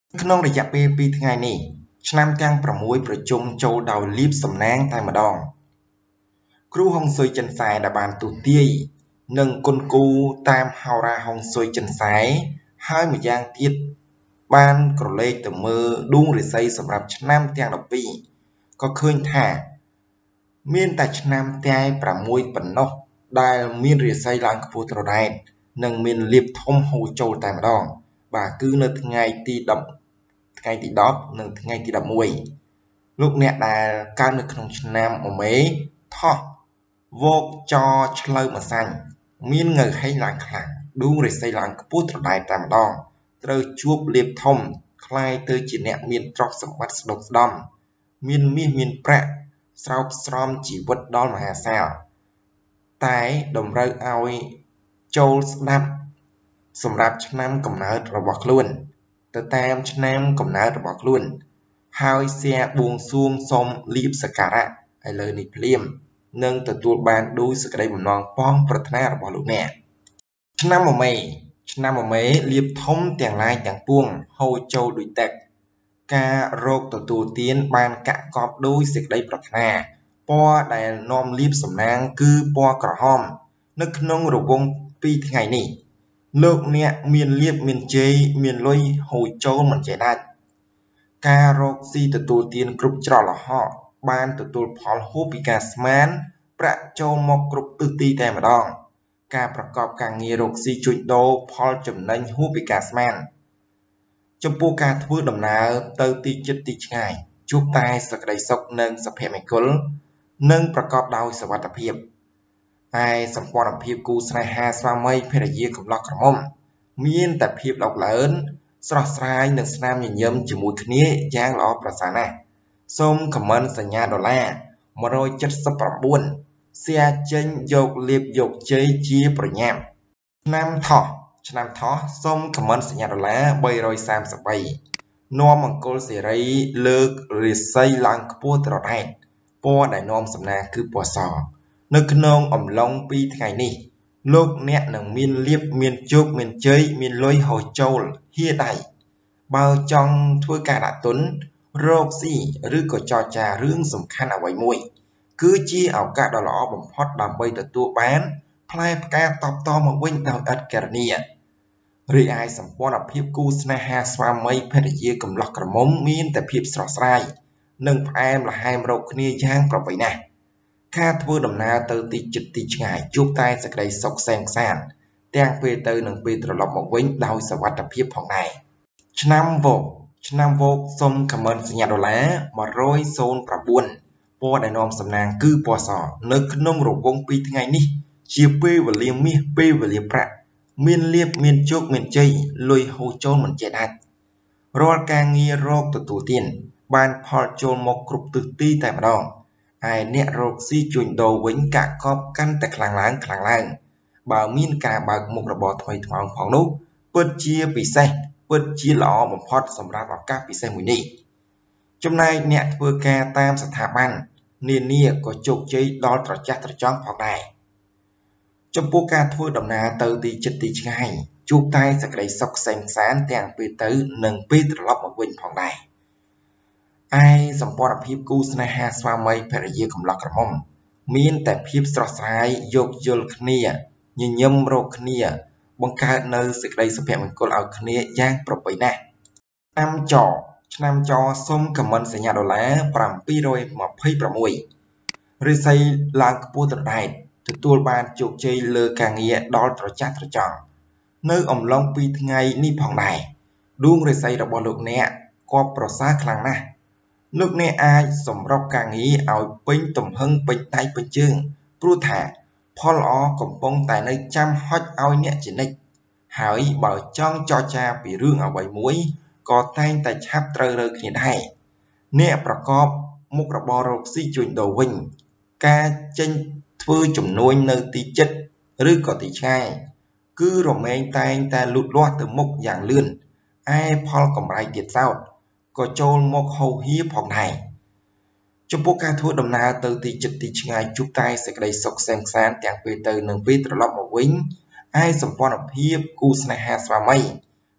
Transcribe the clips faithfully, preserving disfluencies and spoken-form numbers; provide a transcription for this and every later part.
ក្នុងរយៈពេលពីរថ្ងៃនេះឆ្នាំទាំងប្រាំមួយប្រជុំចូលដោយលៀបសំណាងតែម្ដងគ្រូហុងស៊ុយចិនសែដែលបានទូទាយនិងគុណគូតាមហោរាហុងស៊ុយចិនសែហើយម្យ៉ាងទៀតបានក្រឡេកទៅមើលដួងរាសីសម្រាប់ឆ្នាំទាំងដប់ពីរក៏ឃើញថាមានតែឆ្នាំតែប្រាំមួយប៉ុណ្ណោះដែលមានរាសីឡើងខ្ពស់ត្រដែតនិងមានលៀបធំហូរចូលតែម្ដងបាទគឺនៅថ្ងៃទីដប់ថ្ងៃទីដប់និងថ្ងៃទីដប់មួយលោកអ្នកដែលកើតនៅក្នុងឆ្នាំអមេថោះវោកចឆ្លើម្សាញ់មានងើហេងឡើងខ្លាំងដួងរាសីឡើងខ្ពស់ត្រដែតតែម្ដងត្រូវជួបលៀបធំคล้ายទៅជាអ្នកមានទ្រព្យសម្បត្តិស្ដុកស្ដំមានមាសមានប្រាក់ស្រោបស្រំជីវិតដល់មហាសាលតែតម្រូវឲ្យចូលស្ដាប់សម្រាប់ឆ្នាំកំណើតរបស់ខ្លួនទៅតាមឆ្នាំកំណើតរបស់ខ្លួនហើយសៀបួងសួងសុំលៀបសក្ការៈឥឡូវនេះភ្លាមនឹងទទួលបានដោយសេចក្តីបំណងប៉ងប្រាថ្នារបស់លោកអ្នកឆ្នាំមមេឆ្នាំមមេលៀបធំទាំងឡាយទាំងពួងហូរចូលដោយទឹកការរកទទួលទានបានកាក់កបដោយសេចក្តីប្រាថ្នាពណ៌ដែលនាំលៀបសំណាងគឺពណ៌ក្រហមនៅក្នុងរង្វង់ពីរថ្ងៃនេះលោកអ្នកមានលៀបមានជ័យមានលុយហូរចូលមិនចេះដាច់ការរកស៊ីទទួលទានគ្រប់ច្រកល្ហកបានទទួលផលហួសពីការស្មានប្រាក់ចូលមកគ្រប់ទិសទីតែម្ដងការប្រកបការងាររកស៊ីជួញដូរផលចំណេញហួសពីការស្មានចំពោះការធ្វើដំណើរទៅទីជិតទីឆ្ងាយជួបតែសេចក្តីសុខនិងសុភមង្គលនិងប្រកបដោយសុវត្ថិភាពតែសម្ព័ន្ធភាពគូស្នេហាស្វាមីភរិយាកំឡោះក្រមុំមានតែភាពឡោកឡឿនស្រស់ស្រាយនិងស្នាមញញឹមជាមួយគ្នាយ៉ាងល្អប្រសើរណាស់សូមខមមិនសញ្ញាដុល្លារមួយរយ칠十៩សៀចេញយកលៀបយកជ័យជាប្រញាប់ឆ្នាំថោះឆ្នាំថោះសូមខមមិនសញ្ញាដុល្លារបីរយសាមសិបបីនាំមង្គលសេរីលើករាសីឡើងខ្ពស់ត្រដែតពណ៌ដែលនាំសំណាងគឺពណ៌សនៅក្នុងអំឡុងពីរថ្ងៃនេះលោកអ្នកនឹងមានលៀបមានជោគមានជ័យមានលុយហូរចូលហៀដៃបើចង់ធ្វើការដាក់ទុនរកស៊ីឬក៏ចរចារឿងសំខាន់អ្វីមួយគឺជាឱកាសដ៏ល្អបំផុតដើម្បីទទួលបានផ្លែផ្កាតបតមកវិញដោយឥតគណនារីឯសម្ព័ន្ធភាពគូស្នេហាស្វាមីភរិយាកំឡោះក្រមុំមានតែភាពស្រស់ស្រាយនិងផ្អែមល្ហែមរកគ្នាយ៉ាងប្រពៃណាស់ការធ្វើដំណើរទៅទីជិតទីឆ្ងាយជួបតែសេចក្តីសុខសែនសានទាំងពេលទៅនិងពេលត្រឡប់មកវិញដោយសុវត្ថិភាពផងដែរឆ្នាំវោកឆ្នាំវោកសូមខមមិនសញ្ញាដុល្លារមួយរយ៩ពណ៌ដែលនាំសំណាងគឺពណ៌សនៅក្នុងរង្វង់ពីរថ្ងៃនេះជាពេលវេលាមាសពេលវេលាប្រាក់មានលៀបមានជោគមានជ័យលុយហូរចូលមិនចេះដាច់រាល់ការងាររកទទួលទានបានផលចូលមកគ្រប់ទិសទីតែម្ដងហើយអ្នករកស៊ីជួញដូរវិញកាក់កបកាន់តែខ្លាំងឡើងខ្លាំងឡើងបើមានការបើកមុខរបរថ្មីថ្មោងផងនោះពិតជាពិសេសពិតជាល្អបំផុតសម្រាប់ឱកាសពិសេសមួយនេះចំណែកអ្នកធ្វើការតាមស្ថាប័ននានាក៏ជោគជ័យដល់ត្រចះត្រចង់ផងដែរចំពោះការធ្វើដំណើរទៅទីជិតទីឆ្ងាយជួបតែសេចក្តីសុខសែនសានទាំងពេលទៅនិងពេលត្រឡប់មកវិញផងដែរឯសម្ព័ន្ធភាពគូស្នេហាស្វាមីភរិយាកំឡោះក្រមុំមានតែភាពស្រស់ស្រាយយោគយល់គ្នាញញឹមរកគ្នាបង្កើតនៅសេចក្តីសុភមង្គលឲ្យគ្នាយ៉ាងប្រពៃណាស់ឆ្នាំចឆ្នាំចសូមខមមិនសញ្ញាដុល្លារប្រាំពីររយម្ភៃប្រាំមួយរិស័យឡើងខ្ពស់ត្រដែតទទួលបានជោគជ័យលើការងារដល់ត្រចះត្រចង់នៅអំឡុងពីរថ្ងៃនេះផងដែរដួងរិស័យរបស់លោកអ្នកក៏ប្រសើរខ្លាំងណាស់លោកអ្នកអាចសម្របការងារឲ្យពេញទំហឹងពេញដៃពេញជើងព្រោះថាផលល្អកំពុងតែនៅចាំហុចឲ្យអ្នកជានិច្ចហើយបើចង់ចរចាពីរឿងអ្វីមួយក៏តែងតែឆាប់ត្រូវរើគ្នាដែរអ្នកប្រកបមុខរបររកស៊ីជួញដូរវិញការចេញធ្វើជំនួញនៅទីជិតឬក៏ទីឆ្ងាយគឺរមែងតែងតែលូតលាស់ទៅមុខយ៉ាងលឿនឯផលកម្រៃទៀតសោតក៏ចូលមកហូរហៀផងដែរចំពោះការធ្វើដំណើរទៅទីជិតទីឆ្ងាយជួបតែសេចក្តីសុខសែនសានទាំងពេលទៅនិងពេលត្រឡប់មកវិញឯសម្ព័ន្ធភាពគូស្នេហាស្វាមី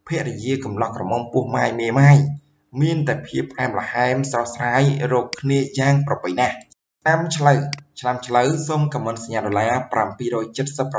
ភរិយាកំឡោះក្រមុំពោះម៉ាយមេម៉ាយមានតែភាពផ្អែមល្ហែមស្រស់ស្រាយរកគ្នាយ៉ាងប្រពៃណាស់ឆ្នាំឆ្លូវឆ្នាំឆ្លូវសូមខមមិនសញ្ញាដុល្លារbảy trăm bảy mươi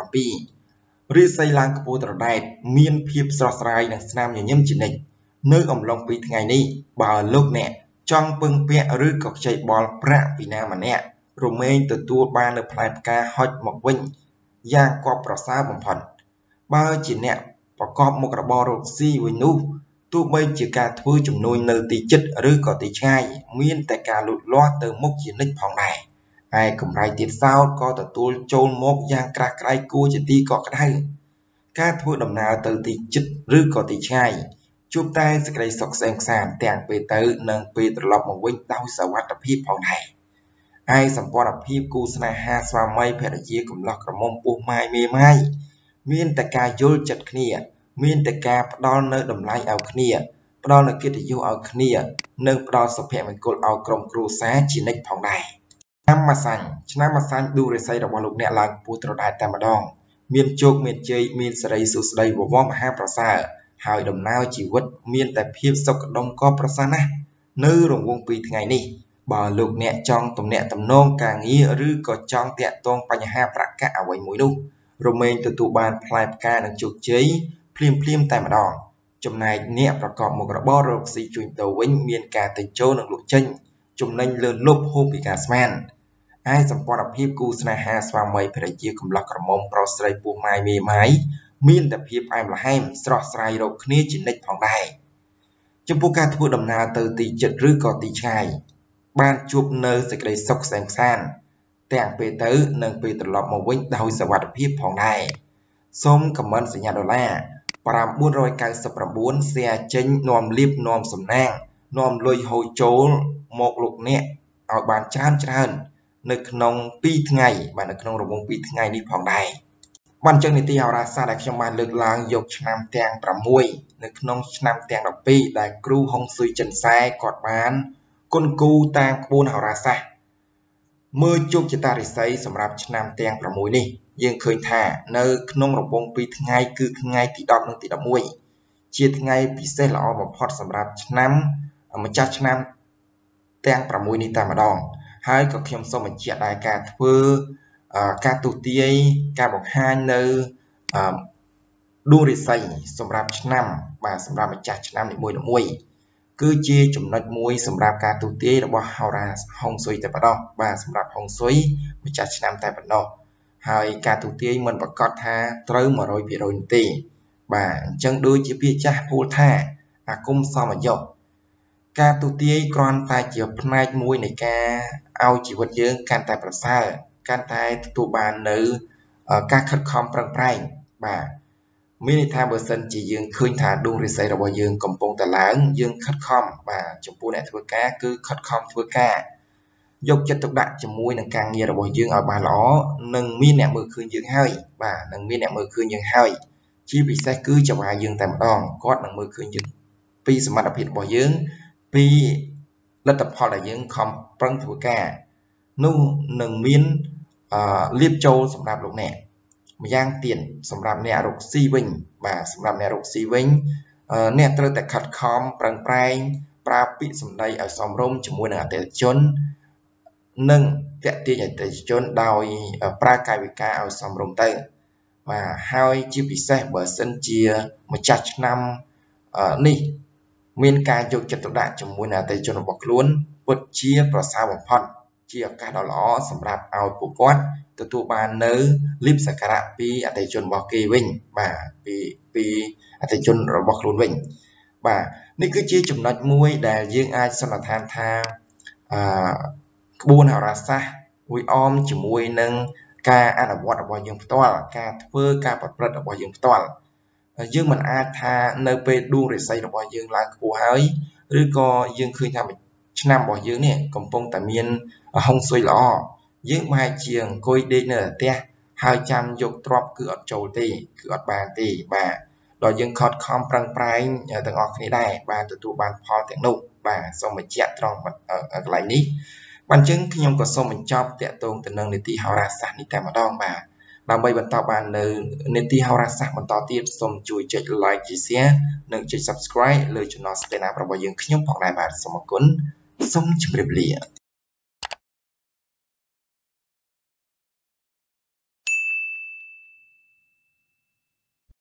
bảyរាសីឡើងខ្ពស់ត្រដែតមានភាពស្រស់ស្រាយនិងស្នាមញញឹមជានិច្ចនៅអំឡុងពីថ្ងៃនេះបើលោកអ្នកចង់ពឹងពាក់ឬក៏ខ្ចីបល់ប្រាក់ពីណាម្នាក់រមែងទទួលបាននៅផ្លែផ្កាហុចមកវិញយ៉ាងគប់ប្រសើរបំផុតបើជាអ្នកប្រកបមុខរបររកស៊ីវិញនោះទោះបីជាការធ្វើជំនួញនៅទីជិតឬក៏ទីឆ្ងាយមានតែការលូតលាស់ទៅមុខជានិច្ចផងដែរឯកម្រៃទៀតសោតក៏ទទួលចូលមកយ៉ាងក្រាស់ក្រៃគួរជាទីកក់ក្ដៅការធ្វើដំណើរទៅទីជិតឬក៏ទីឆ្ងាយជួបតែសេចក្តីសុខក្សេមក្សាន្តទាំងពេលទៅនិងពេលត្រឡប់មកវិញដោយសុវត្ថិភាពផងដែរឯសម្ព័ន្ធភាពគូស្នេហាស្វាមីភរិយាកំឡោះក្រមុំពោះម៉ាយមេម៉ាយមានតែការយល់ចិត្តគ្នាមានតែការផ្ដល់នៅតម្លៃឲ្យគ្នាផ្ដល់នូវកិត្តិយសឲ្យគ្នានិងផ្ដល់សុភមង្គលឲ្យក្រុមគ្រួសារជានិច្ចផងដែរឆ្នាំម្សាញ់ឆ្នាំម្សាញ់ឌូរាសីរបស់លោកអ្នកឡើងខ្ពស់ត្រដែតតែម្ដងមានជោគមានជ័យមានសិរីសួស្តីវង្វមហាប្រសើរហើយដំណើរជីវិតមានតែភាពសុខដុមក៏ប្រសើរណាស់នៅរង្វង់ពីរថ្ងៃនេះបើលោកអ្នកចង់ទំនាក់ទំនងការងារឬក៏ចង់តាក់ទងបញ្ហាប្រកាសអ្វីមួយនោះរមែងទទួលបានផ្លែផ្កានិងជោគជ័យភ្លាមភ្លាមតែម្ដងចំណែកអ្នកប្រកបមុខរបររកស៊ីជួញដូរវិញមានការទិញចូលនិងលក់ចេញចំណេញលើលប់ហូបពីការស្មានឯសម្ព័ន្ធភាពគូស្នេហាស្វាមីភរិយាកំឡោះក្រមុំប្រុសស្រីពោះម៉ាយមេម៉ាយមានតែភាពផ្អែមល្ហែមស្រស់ស្រាយរកគ្នាជានិច្ចផងដែរចំពោះការធ្វើដំណើរទៅទីជិតឬក៏ទីឆ្ងាយបានជួបនៅសេចក្តីសុខក្សេមក្សាន្តទាំងពេលទៅនិងពេលត្រឡប់មកវិញដោយសុវត្ថិភាពផងដែរសូមខមមិនសញ្ញាដុល្លារbảy trăm chín mươi chínแชร์ចេញនាំលៀបនាំសំណាងនាំលុយហូរចូលមកលោកអ្នកឲ្យបានច្រើនច្រើននៅក្នុងពីរថ្ងៃបាទនៅក្នុងរង្វង់ពីរថ្ងៃនេះផងដែរបានចឹងនីតិហោរាសាស្ត្រដែលខ្ញុំបានលើកឡើងយកឆ្នាំទាំងប្រាំមួយនៅក្នុងឆ្នាំទាំងដប់ពីរដែលគ្រូហុងស៊ុយចិនសែគាត់បានគុណគូតាមក្បួនហោរាសាស្ត្រមើលជោគជតារាសីសម្រាប់ឆ្នាំទាំងប្រាំមួយនេះយើងឃើញថានៅក្នុងរង្វង់ពីរថ្ងៃគឺថ្ងៃទីដប់និងទីដប់មួយជាថ្ងៃពិសេសល្អបំផុតសម្រាប់ឆ្នាំម្ចាស់ឆ្នាំទាំងប្រាំមួយនេះតែម្ដងហើយក៏ខ្ញុំសូមបញ្ជាក់ដែរការធ្វើការទូទាយការបង្ហាញនៅដួងរាសីសម្រាប់ឆ្នាំបាទសម្រាប់ម្ចាស់ឆ្នាំនីមួយៗគឺជាចំណុចមួយសម្រាប់ការទូទាយរបស់ហោរាហុងស៊ុយតែប៉ុណ្ណោះបាទសម្រាប់ហុងស៊ុយម្ចាស់ឆ្នាំតែប៉ុណ្ណោះហើយការទូទាយមិនប្រកាសថាត្រូវmột trăm phần trămទេបាទអញ្ចឹងដូចជាពាក្យចាស់ពោលថាអាគមសមយុទ្ធការទូទាយគ្រាន់តែជាផ្នែកមួយនៃការឲ្យជីវិតយើងកាន់តែប្រសើរកាន់តែទទួលបាននៅការខិតខំប្រឹងប្រែងបាទមានន័យថាបើសិនជាយើងឃើញថាដួងរាសីរបស់យើងកំពុងតែឡើងយើងខិតខំបាទចំពោះអ្នកធ្វើការគឺខិតខំធ្វើការយកចិត្តទុកដាក់ជាមួយនឹងការងាររបស់យើងឲ្យបានល្អនឹងមានអ្នកមើលឃើញយើងហើយបាទនឹងមានអ្នកមើលឃើញយើងហើយជាពិសេសគឺចៅហ្វាយយើងតែម្ដងគាត់នឹងមើលឃើញយើងពីសមត្ថភាពរបស់យើងពីលទ្ធផលដែលយើងខំប្រឹងធ្វើការនោះនឹងមានលៀបចូលសម្រាប់លោកអ្នកម្យ៉ាងទៀតសម្រាប់អ្នករកស៊ីវិញបាទសម្រាប់អ្នករកស៊ីវិញអ្នកត្រូវតែខិតខំប្រឹងប្រែងប្រើពាក្យសម្ដីឲ្យសមរម្យជាមួយនឹងអតិថិជននិងតាក់ទាញអតិថិជនដោយប្រើកាយវិការឲ្យសមរម្យទៅបាទហើយជាពិសេសបើសិនជាម្ចាស់ឆ្នាំនេះមានការយកចិត្តទុកដាក់ជាមួយនឹងអតិថិជនរបស់ខ្លួនពិតជាប្រសើរបំផុតជាឱកាសដ៏ល្អសម្រាប់ឲ្យពួកគាត់ទទួលបាននៅលៀបសក្ការៈពីអតិថិជនរបស់គេវិញបាទពីពីអតិថិជនរបស់ខ្លួនវិញបាទនេះគឺជាចំណុចមួយដែលយើងអាចសន្និដ្ឋានថាអឺក្បួនហោរាសាស្ត្រមួយអមជាមួយនឹងការអនុវត្តរបស់យើងផ្ទាល់ការធ្វើការប្រព្រឹត្តរបស់យើងផ្ទាល់យើងមិនអាចថានៅពេលដួងរាសីរបស់យើងឡើងខ្ពស់ហើយឬក៏យើងឃើញថាឆ្នាំរបស់យើងនេះកំពុងតែមានហុងស៊ុយល្អយើងបែរជាអង្គុយដេកនៅផ្ទះហើយចាំយកទ្រព្យគឺអត់ចូលទេគឺអត់បានទេបាទដល់យើងខិតខំប្រឹងប្រែងទាំងអស់គ្នាដែរបាទទទួលបានផលទាំងនោះបាទសូមបញ្ជាក់ត្រង់កន្លែងនេះបាទអញ្ចឹងខ្ញុំក៏សូមបញ្ចប់តាក់ទងទៅនឹងនីតិហោរាសាស្ត្រនេះតែម្ដងបាទដើម្បីបន្តបាននៅនីតិហោរាសាស្ត្របន្តទៀតសូមជួយចុច like ចុច share និងចុច subscribe លើ Channel Stand Up របស់យើងខ្ញុំផងដែរបាទសូមអរគុណសូមជម្រាបលា